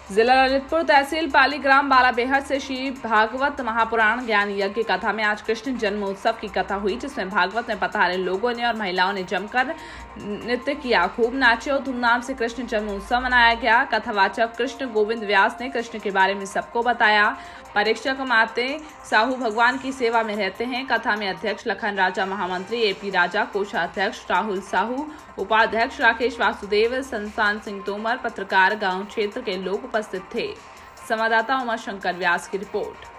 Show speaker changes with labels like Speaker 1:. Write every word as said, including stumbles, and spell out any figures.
Speaker 1: जिला ललितपुर तहसील पाली ग्राम बालाबेहर से श्री भागवत महापुराण ज्ञान यज्ञ कथा में आज कृष्ण जन्मोत्सव की कथा हुई, जिसमें भागवत में पधारे लोगों ने और महिलाओं ने जमकर नृत्य किया, खूब नाचे और धूमधाम से कृष्ण जन्मोत्सव मनाया गया। कथावाचक कृष्ण गोविंद व्यास ने कृष्ण के बारे में सबको बताया। परीक्षक माते साहू भगवान की सेवा में रहते हैं। कथा में अध्यक्ष लखन राजा, महामंत्री एपी राजा, कोषाध्यक्ष राहुल साहू, उपाध्यक्ष राकेश वासुदेव, संसान सिंह तोमर, पत्रकार, गांव क्षेत्र के लोग उपस्थित थे। संवाददाता उमा शंकर व्यास की रिपोर्ट।